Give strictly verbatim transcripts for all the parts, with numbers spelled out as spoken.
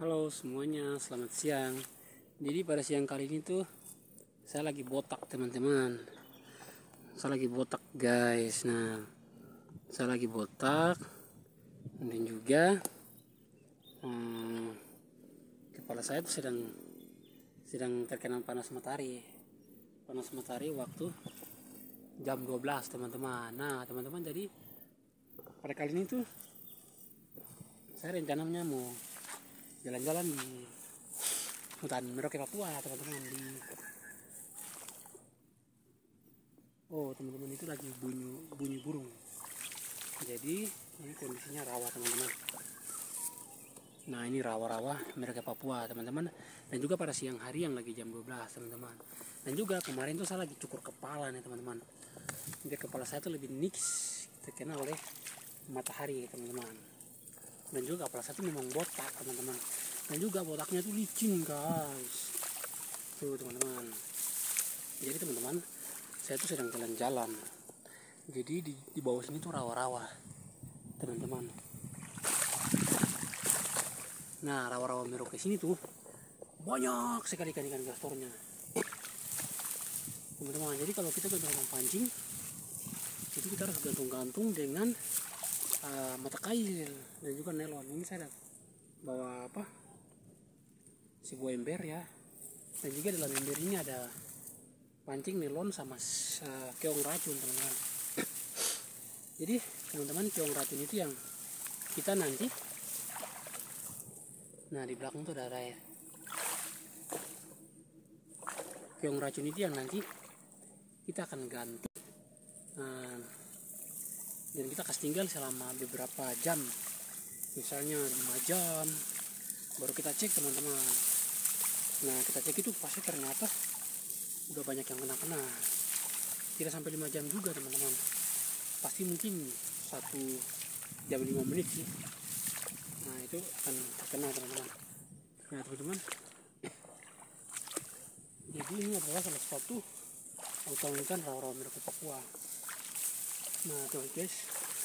Halo semuanya, selamat siang. Jadi pada siang kali ini tuh saya lagi botak teman-teman. Saya lagi botak guys. Nah, saya lagi botak dan juga hmm, kepala saya tuh sedang sedang terkena panas matahari. Panas matahari waktu jam dua belas teman-teman. Nah teman-teman, jadi pada kali ini tuh saya rencananya mau jalan-jalan di hutan Merauke Papua teman-teman. Di oh teman-teman, itu lagi bunyi bunyi burung. Jadi ini kondisinya rawa teman-teman. Nah ini rawa-rawa Merauke Papua teman-teman. Dan juga pada siang hari yang lagi jam dua belas teman-teman. Dan juga kemarin tuh saya lagi cukur kepala nih teman-teman. Jadi kepala saya tuh lebih niks terkena oleh matahari teman-teman. Dan juga kepala saya tuh memang botak teman-teman. Dan juga botaknya tuh licin guys. Tuh teman-teman. Jadi teman-teman, saya tuh sedang jalan-jalan. Jadi di, di bawah sini tuh rawa-rawa teman-teman. Nah rawa-rawa Merauke sini tuh banyak sekali ikan-ikan gastornya teman-teman. Jadi kalau kita gantung pancing itu kita harus gantung-gantung dengan uh, mata kail dan juga nelon. Ini saya bawa apa, sebuah ember ya. Dan juga dalam ember ini ada pancing, nelon, sama uh, keong racun teman-teman. Jadi teman-teman, keong racun itu yang kita nanti, nah di belakang tuh ada air. Keong racun itu yang nanti kita akan ganti uh, dan kita kasih tinggal selama beberapa jam, misalnya lima jam baru kita cek teman-teman. Nah kita cek itu pasti ternyata udah banyak yang kena-kena. Tidak sampai lima jam juga teman-teman, pasti mungkin satu jam lima menit sih. Nah itu akan terkena teman-teman. Nah teman-teman, jadi ini adalah salah satu hutan ikan rawa-rawa Merauke Papua. Nah tuh guys,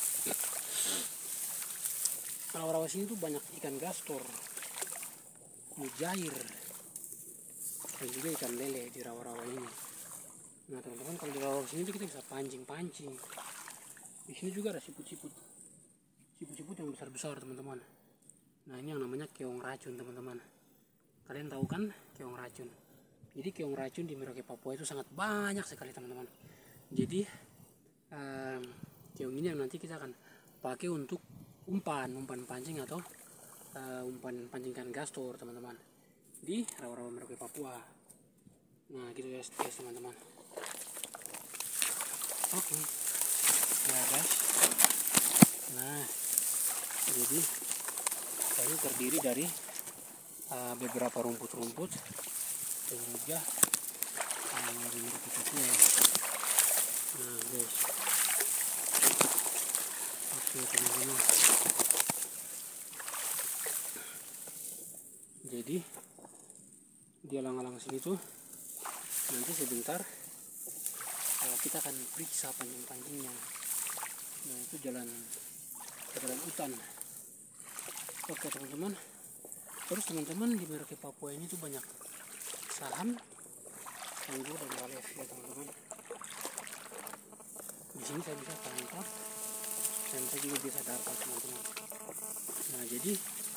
rawa-rawa sini tuh banyak ikan gastor, mujair, dan juga ikan lele di rawa-rawa ini. Nah teman-teman, kalau di rawa sini kita bisa pancing-pancing. Di sini juga ada siput-siput, siput-siput yang besar-besar teman-teman. Nah ini yang namanya keong racun teman-teman. Kalian tahu kan keong racun? Jadi keong racun di Merauke Papua itu sangat banyak sekali teman-teman. Jadi um, keong ini yang nanti kita akan pakai untuk umpan, umpan pancing atau uh, umpan pancing ikan gastor teman-teman di rawa-rawa Merauke Papua. Nah gitu ya guys teman-teman. Oke, okay. Ya guys. Nah jadi ini terdiri dari uh, beberapa rumput-rumput dan juga uh, Merauke Papua. Nah guys, oke okay, teman-teman. Jadi di alang-alang sini tuh nanti sebentar uh, kita akan periksa pancing-pancingnya. Nah itu jalan ke dalam hutan. Oke teman-teman. Terus teman-teman, di Merauke Papua ini tuh banyak saham, anggur, dan walef ya teman-teman. Di sini saya bisa tangkap dan saya juga bisa dapat teman-teman. Nah jadi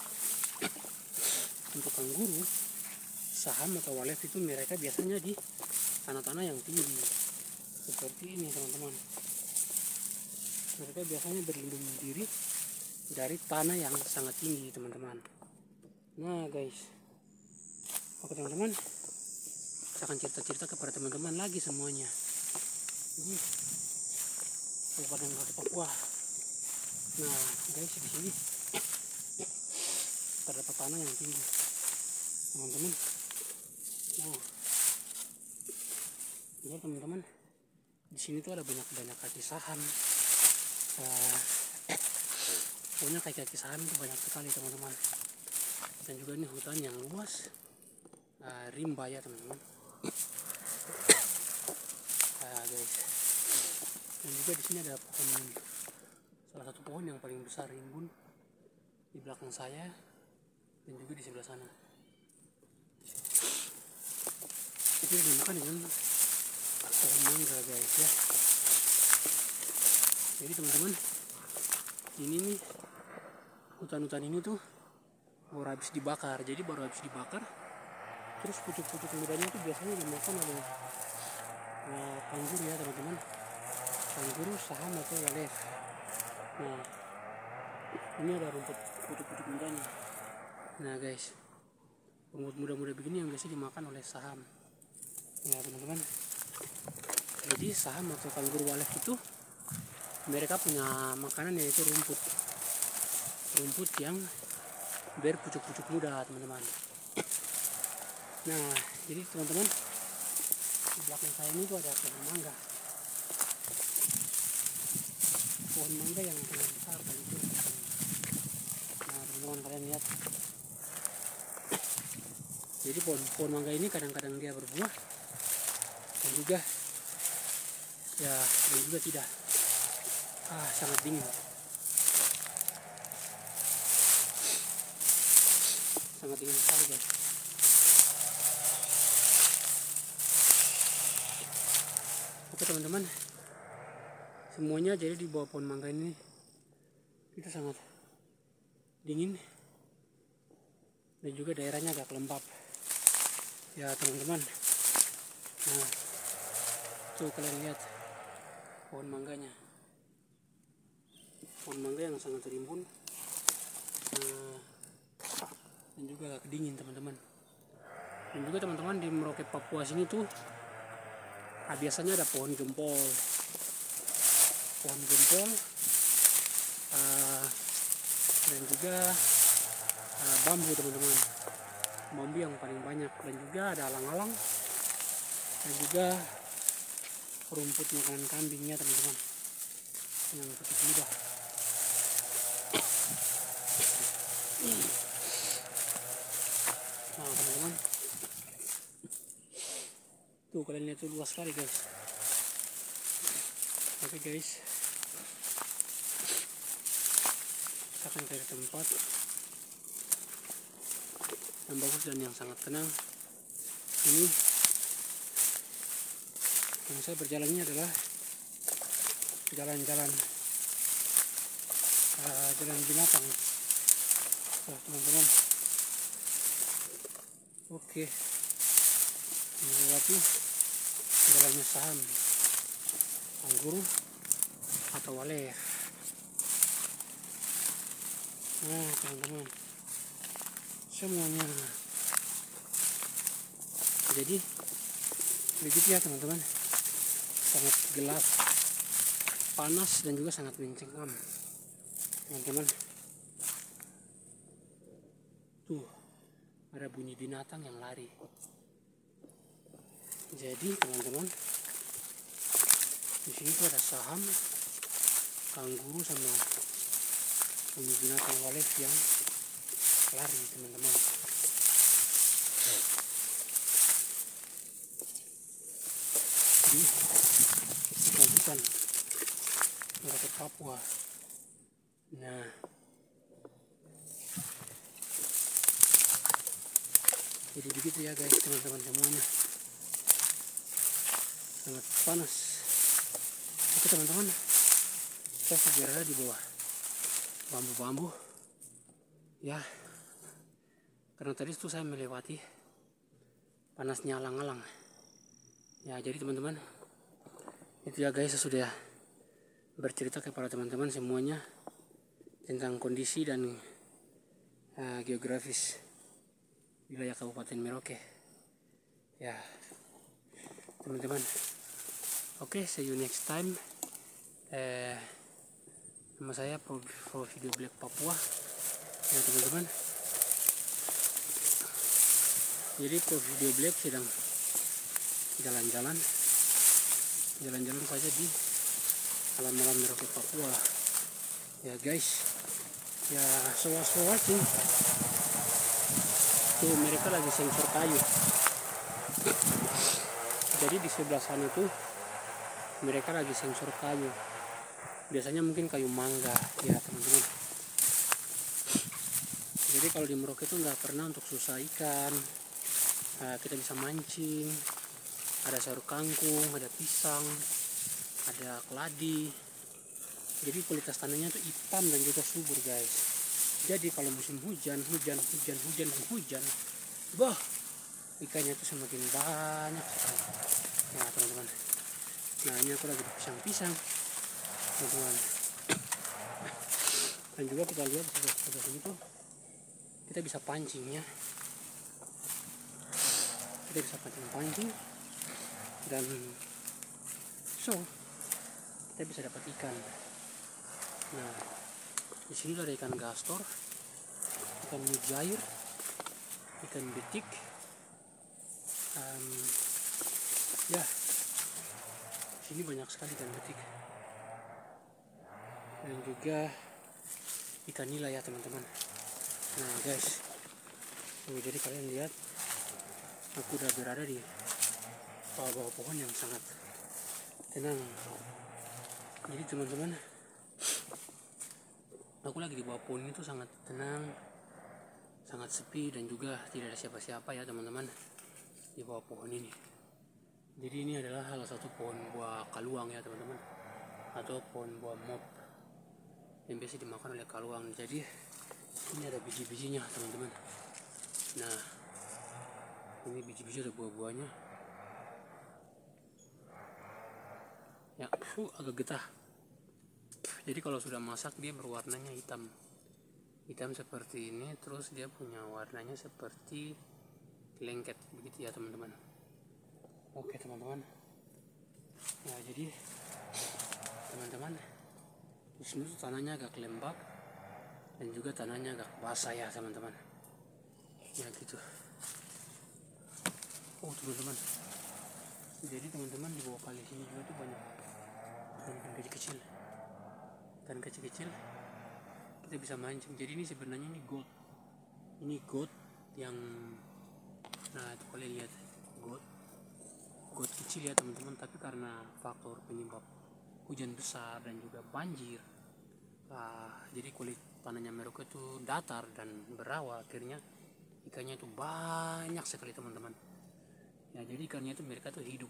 untuk kanguru, saham atau walef itu mereka biasanya di tanah-tanah yang tinggi seperti ini teman-teman. Mereka biasanya berlindung diri dari tanah yang sangat tinggi teman-teman. Nah guys, oke teman-teman, saya akan cerita-cerita kepada teman-teman lagi semuanya. Ini Kabupaten Merauke Papua. Nah guys, di sini terdapat tanah yang tinggi teman-teman. Nah, ya teman-teman, di sini tuh ada banyak-banyak kaki saham. Uh, pokoknya kaki-kaki saham itu banyak sekali teman-teman. Dan juga ini hutan yang luas, uh, rimba ya teman-teman. Uh, guys, dan juga di sini ada pohon, salah satu pohon yang paling besar rimbun di belakang saya. dan juga di sebelah sana. Itu dinamakan dengan pohon mangga guys ya. Jadi teman-teman, ini nih hutan-hutan ini tuh baru habis dibakar. Jadi baru habis dibakar, terus pucuk-pucuk mudanya itu biasanya dimakan oleh uh, kanguru ya teman-teman. Kanguru, saham atau walet. Nah, ini ada rumput pucuk-pucuk mudanya. Nah guys, rumput muda-muda begini yang biasa dimakan oleh saham. Ya teman-teman. Jadi saham atau kanguru walet itu mereka punya makanan yaitu rumput. Rumput yang berpucuk-pucuk muda teman-teman. Nah, jadi teman-teman, di belakang saya ini tuh ada pohon mangga. Pohon mangga yang sangat besar kan itu. Nah teman-teman, kalian lihat. Jadi pohon, pohon mangga ini kadang-kadang dia berbuah dan juga ya dan juga tidak. Ah, sangat dingin. Sangat dingin sekali guys. Oke teman-teman, semuanya jadi di bawah pohon mangga ini itu sangat dingin dan juga daerahnya agak lembab ya teman-teman. Nah, tuh kalian lihat pohon mangganya, pohon mangga yang sangat rimbun nah, dan juga agak dingin teman-teman. Dan juga teman-teman, di Merauke Papua sini tuh ah, biasanya ada pohon gempol, pohon gempol uh, dan juga uh, bambu teman-teman, bambu yang paling banyak, dan juga ada alang-alang dan juga rumput makanan kambingnya teman-teman yang cukup mudah. Nah teman-teman, tuh kalian lihat tuh luas sekali guys. Oke guys, kita akan cari tempat yang bagus dan yang sangat tenang. Ini yang saya berjalannya adalah jalan-jalan uh, jalan binatang. Oh teman-teman, oke, melewati jalannya saham, kanguru atau walet. Nah teman-teman, semuanya jadi begitu ya teman-teman, sangat gelap, panas dan juga sangat mencekam teman-teman. Tuh ada bunyi binatang yang lari. Jadi teman-teman, di sini tuh ada saham, kanguru sama bunyi binatang walet yang lari teman-teman. Di hutan Merauke Papua. Nah, jadi begitu ya guys teman-teman semuanya, sangat panas. Oke teman-teman, saya berada di bawah bambu-bambu ya, karena tadi itu saya melewati panasnya alang-alang ya. Jadi teman-teman, itu ya guys, saya sudah bercerita kepada teman-teman semuanya tentang kondisi dan uh, geografis wilayah Kabupaten Merauke ya teman-teman. Oke, see you next time. eh, nama saya Pro, Pro Video Black Papua ya teman-teman. Jadi Pro Video Black sedang jalan-jalan jalan-jalan saja di alam-alam Merauke Papua ya guys ya. So-so watching tuh, mereka lagi sensor kayu. Jadi di sebelah sana tuh mereka lagi sensor kayu, biasanya mungkin kayu mangga ya teman-teman. Jadi kalau di Merauke itu nggak pernah untuk susah ikan. Nah, kita bisa mancing, ada sayur kangkung, ada pisang, ada keladi. Jadi kualitas tanahnya itu hitam dan juga subur guys. Jadi kalau musim hujan, hujan, hujan, hujan, dan hujan, wah, ikannya itu semakin banyak sekali. Nah teman-teman, nah ini aku lagi pisang-pisang, teman-teman. Dan juga kita lihat di sebelah sini tuh, kita bisa pancingnya. Kita bisa pancing-pancing dan so kita bisa dapat ikan. Nah, di sini ada ikan gastor, ikan mujair, ikan betik, um, ya, sini banyak sekali ikan betik, dan juga ikan nila ya teman-teman. Nah guys, tuh, jadi kalian lihat, aku udah berada di bawah-bawah pohon yang sangat tenang. Jadi teman-teman, aku lagi di bawah pohon itu sangat tenang, sangat sepi, dan juga tidak ada siapa-siapa ya teman-teman di bawah pohon ini. Jadi ini adalah salah satu pohon buah kaluang ya teman-teman, atau pohon buah mop yang biasa dimakan oleh kaluang. Jadi ini ada biji-bijinya teman-teman. Nah ini biji-biji ada buah-buahnya ya. uh, agak getah. Jadi kalau sudah masak dia berwarnanya hitam, hitam seperti ini, terus dia punya warnanya seperti lengket begitu ya teman-teman. Oke teman-teman, nah jadi teman-teman, di sini tuh tanahnya agak lembab dan juga tanahnya agak basah ya teman-teman. Ya gitu. Oh teman-teman, jadi teman-teman di bawah kali sini juga tuh banyak ikan kecil-kecil, ikan kecil-kecil kita bisa mancing. Jadi ini sebenarnya ini goat, ini goat yang, nah itu kalian lihat, goat, goat kecil ya teman-teman. Tapi karena faktor penyebab hujan besar dan juga banjir, nah, jadi kulit tanahnya Merauke itu datar dan berawa, akhirnya ikannya itu banyak sekali teman-teman. Ya jadi ikannya itu mereka tuh hidup.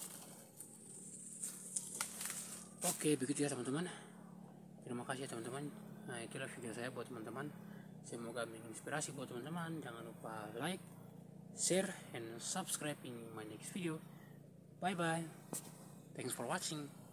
Oke begitu ya teman-teman. Terima kasih ya teman-teman. Nah itulah video saya buat teman-teman. Semoga menginspirasi buat teman-teman. Jangan lupa like, share, and subscribe in my next video. Bye bye. Thanks for watching.